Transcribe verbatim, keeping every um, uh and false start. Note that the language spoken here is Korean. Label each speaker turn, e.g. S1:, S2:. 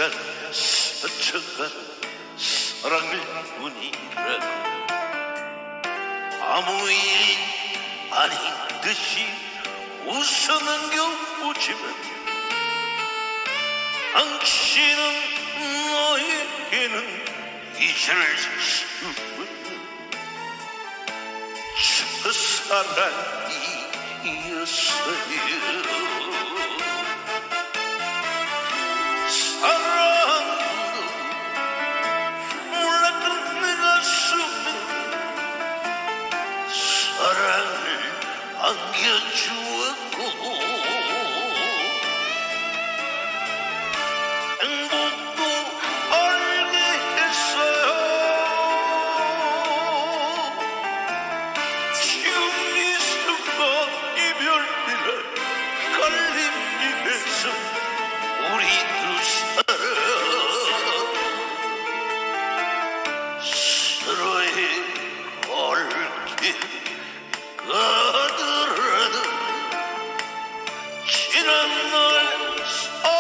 S1: 스쳐간 스쳐간 사랑일 뿐이라고 아무 일이 아닌 듯이 웃어 넘겨보지만 당신은 너에게는 잊을 수 없는 첫사랑이었어요. 사랑도 몰랐던 내 가슴에 사랑을 안겨주었고 행복도 알게 했어요. 지금 이 순간 이별이라 갈림 입에서 우리 두 사람 서로의 골길 가더라도 지난 날